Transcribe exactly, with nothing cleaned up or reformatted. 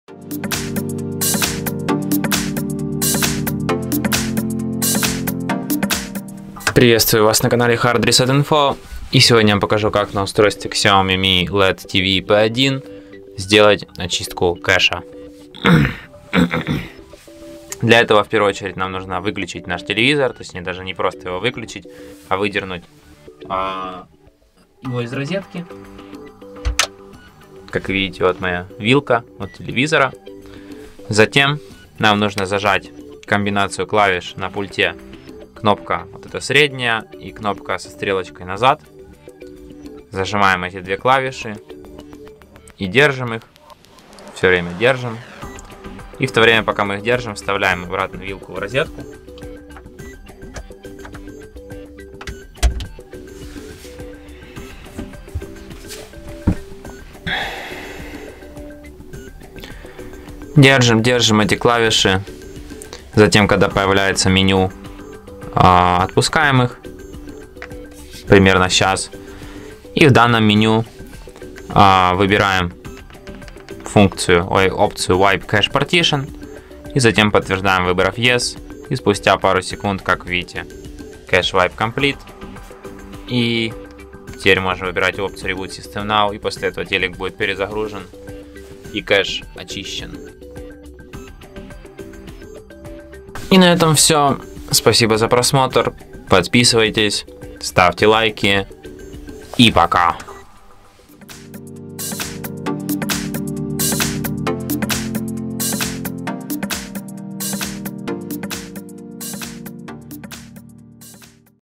Приветствую вас на канале Hard Reset Info, и сегодня я покажу, как на устройстве Xiaomi Mi эл и ди ти ви пи один сделать очистку кэша. Для этого в первую очередь нам нужно выключить наш телевизор, то есть не даже не просто его выключить, а выдернуть а, его из розетки. Как видите, вот моя вилка от телевизора. Затем нам нужно зажать комбинацию клавиш на пульте. Кнопка вот эта средняя и кнопка со стрелочкой назад. Зажимаем эти две клавиши и держим их. Все время держим. И в то время, пока мы их держим, вставляем обратно вилку в розетку. Держим, держим эти клавиши. Затем, когда появляется меню, отпускаем их. Примерно сейчас. И в данном меню выбираем функцию, ой, опцию Wipe Cache Partition. И затем подтверждаем, выбрав Yes. И спустя пару секунд, как видите, Cache Wipe Complete. И теперь можно выбирать опцию Reboot System Now. И после этого телек будет перезагружен и кэш очищен. И на этом все. Спасибо за просмотр. Подписывайтесь, ставьте лайки. И пока.